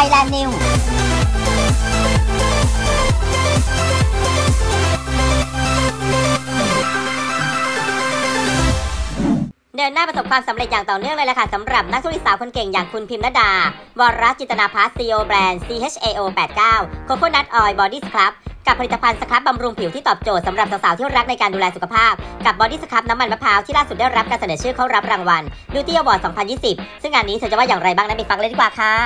Thailand Newเดินหน้าประสบความสำเร็จอย่างต่อเนื่องเลยล่ะค่ะสำหรับนักธุรกิจสาวคนเก่งอย่างคุณพิมรดาวรจินตนาภัส CEO แบรนด์ CHAO 89 Coconut Oil Body Scrub กับผลิตภัณฑ์สครับบำรุงผิวที่ตอบโจทย์สำหรับสาวๆที่รักในการดูแลสุขภาพกับบอดี้สครับน้ำมันมะพร้าวที่ล่าสุดได้รับการเสนอชื่อเข้ารับรางวัล Beauty Award 2020 ซึ่งงานนี้เธอจะว่าอย่างไรบ้างนั้นไปฟังเลยดีกว่าค่ะ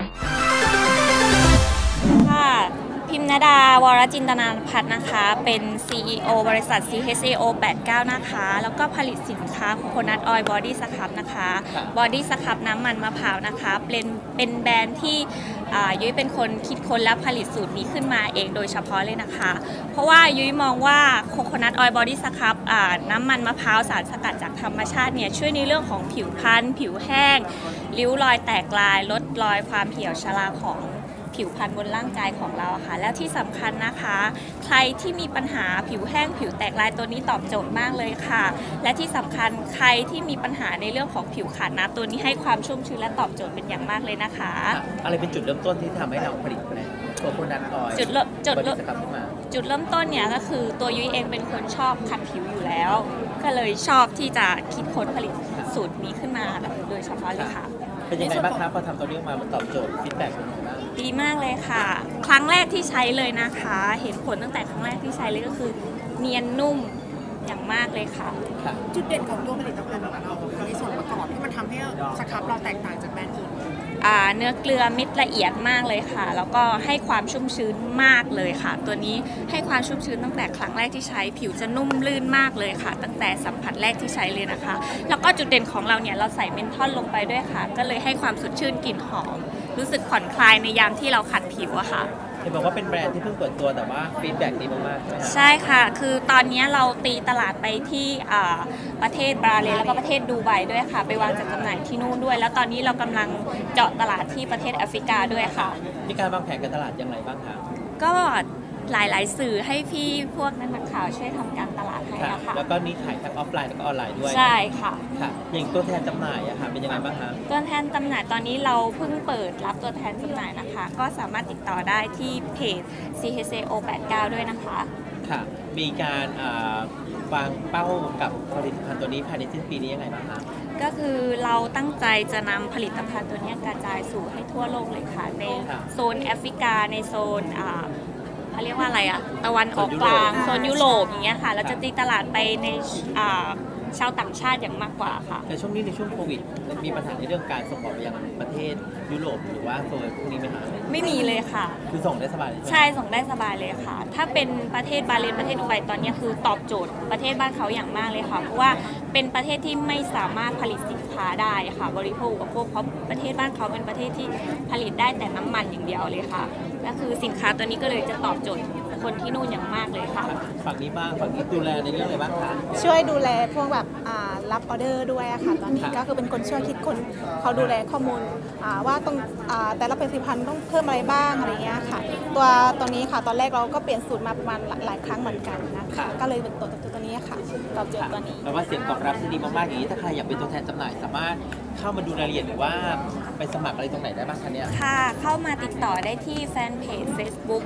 พิมรดาวรจินตนาภัสนะคะเป็น CEO บริษัท CHAO 89 นะคะแล้วก็ผลิตสินค้า Coconut Oil Body Scrub นะคะ Body Scrub น้ำมันมะพร้าวนะคะเป็นแบรนด์ที่ยุ้ยเป็นคนคิดค้นและผลิตสูตรนี้ขึ้นมาเองโดยเฉพาะเลยนะคะเพราะว่ายุ้ยมองว่า Coconut Oil Body Scrub น้ำมันมะพร้าวสารสกัดจากธรรมชาติเนี่ยช่วยในเรื่องของผิวพรรณผิวแห้งริ้วรอยแตกลายลดรอยความเหี่ยวชราของผิวพรรณบนร่างกายของเราค่ะแล้วที่สำคัญนะคะใครที่มีปัญหาผิวแห้งผิวแตกลายตัวนี้ตอบโจทย์มากเลยค่ะและที่สำคัญใครที่มีปัญหาในเรื่องของผิวขาดน้ำตัวนี้ให้ความชุ่มชื้นและตอบโจทย์เป็นอย่างมากเลยนะคะอะไรเป็นจุดเริ่มต้นที่ทำให้เราผลิตโคโคนัทออยล์จุดเริ่มต้นเนี่ยก็คือตัวยุ้ยเองเป็นคนชอบขัดผิวอยู่แล้วก็เลยชอบที่จะคิดค้นผลิตสูตรนี้ขึ้นมาแบบโดยเฉพาะเลยค่ะเป็นยังไงบ้างครับพอทำตัวนี้มามันตอบโจทย์ฟีดแบ็กเป็นยังไงบ้างดีมากเลยค่ะครั้งแรกที่ใช้เลยนะคะเห็นผลตั้งแต่ครั้งแรกที่ใช้เลยก็คือเนียนนุ่มอย่างมากเลยค่ะจุดเด่นของตัวผลิตภัณฑ์ของเราในส่วนประกอบที่มันทำให้สครับเราแตกต่างจากแบรนด์อื่นเนื้อเกลือเม็ดละเอียดมากเลยค่ะแล้วก็ให้ความชุ่มชื้นมากเลยค่ะตัวนี้ให้ความชุ่มชื้นตั้งแต่ครั้งแรกที่ใช้ผิวจะนุ่มลื่นมากเลยค่ะตั้งแต่สัมผัสแรกที่ใช้เลยนะคะแล้วก็จุดเด่นของเราเนี่ยเราใส่เมนทอลลงไปด้วยค่ะก็เลยให้ความสดชื่นกลิ่นหอมรู้สึกผ่อนคลายในยามที่เราขัดผิวอะค่ะเห็นบอกว่าเป็นแบรนด์ที่เพิ่งเปิดตัวแต่ว่าฟีดแบ็กดีมากๆใช่ค่ะคือตอนนี้เราตีตลาดไปที่ประเทศบราซิลแล้วก็ประเทศดูไบด้วยค่ะไปวางจัดจำหน่ายที่นู่นด้วยแล้วตอนนี้เรากำลังเจาะตลาดที่ประเทศแอฟริกาด้วยค่ะมีการวางแผนการตลาดอย่างไรบ้างคะก็หลายๆสื่อให้พี่พวกนักข่าวช่วยทำการตลาดให้นะคะแล้วก็นี่ขายทั้งออฟไลน์แล้วก็ออนไลน์ด้วยใช่ค่ะอย่างตัวแทนจำหน่ายอะค่ะเป็นยังไงบ้างคะตัวแทนจำหน่ายตอนนี้เราเพิ่งเปิดรับตัวแทนจำหน่ายนะคะก็สามารถติดต่อได้ที่เพจ CHAO 89 ด้วยนะคะค่ะมีการวางเป้ากับผลิตภัณฑ์ตัวนี้ภายในสิ้นปีนี้ยังไงบ้างคะก็คือเราตั้งใจจะนำผลิตภัณฑ์ตัวนี้กระจายสู่ให้ทั่วโลกเลยค่ะในโซนแอฟริกาในโซนเขาเรียกว่าอะไรตะวันออกกลางโซนยุโรปอย่างเงี้ยค่ะเราจะตีตลาดไปในชาวต่างชาติอย่างมากกว่าค่ะในช่วงนี้ในช่วงโควิดมีปัญหาในเรื่องการส่งออกไปยังประเทศยุโรปหรือว่าโซนพวกนี้ไหมคะไม่มีเลยค่ะคือส่งได้สบายใช่ส่งได้สบายเลยค่ะถ้าเป็นประเทศบาเลนประเทศดูไบตอนนี้คือตอบโจทย์ประเทศบ้านเขาอย่างมากเลยค่ะเพราะว่าเป็นประเทศที่ไม่สามารถผลิตสินค้าได้ค่ะบริโภคอุปโภคเพราะประเทศบ้านเขาเป็นประเทศที่ผลิตได้แต่น้ำมันอย่างเดียวเลยค่ะและคือสินค้าตัวนี้ก็เลยจะตอบโจทย์คนที่นู่นอย่างมากเลยค่ะฝั่งนี้บ้างฝั่งนี้ดูแลในเรื่องอะไรบ้างคะช่วยดูแลพวกแบบรับออเดอร์ด้วยอะค่ะตอนนี้ก็คือเป็นคนช่วยคิดคนเขาดูแลข้อมูลว่าต้องแต่ละผลิตภัณฑ์ต้องเพิ่มอะไรบ้างอะไรเงี้ยค่ะตัวนี้ค่ะตอนแรกเราก็เปลี่ยนสูตรมาประมาณหลายครั้งเหมือนกันนะคะก็เลยเป็นตัวนี้ค่ะตอบโจทย์ตัวนี้แปลว่าเสียงตอบรับที่ดีมากๆอย่างนี้ถ้าใครอยากเป็นตัวแทนจำหน่ายสามารถเข้ามาดูรายละเอียดหรือว่าไปสมัครอะไรตรงไหนได้บ้างคะเนี่ยค่ะเข้ามาติดต่อได้ที่แฟนเพจ Facebook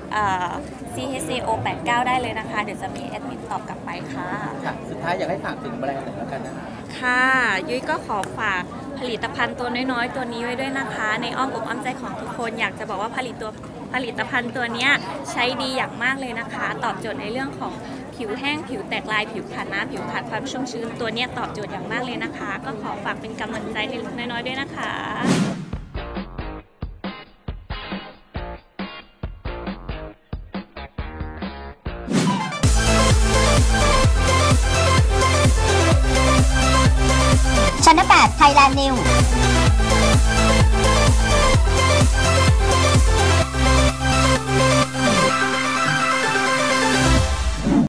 CHAO 89 ได้เลยนะคะเดี๋ยวจะมีแอดมินตอบกลับไปค่ะสุดท้ายอยากให้ฝากถึงแบรนด์หน่อยแล้วกันนะคะค่ะยุ้ยก็ขอฝากผลิตภัณฑ์ตัวน้อยๆตัวนี้ไว้ด้วยนะคะในอ้อมอกอ้อมใจของทุกคนอยากจะบอกว่าผลิตภัณฑ์ตัวนี้ใช้ดีอย่างมากเลยนะคะตอบโจทย์ในเรื่องของผิวแห้งผิวแตกลายผิวขาดน้ำผิวขาดความชุ่มชื้นตัวนี้ตอบโจทย์อย่างมากเลยนะคะก็ขอฝากเป็นกำลังใจเล็กๆน้อยๆด้วยนะคะ Channel 8 Thailand New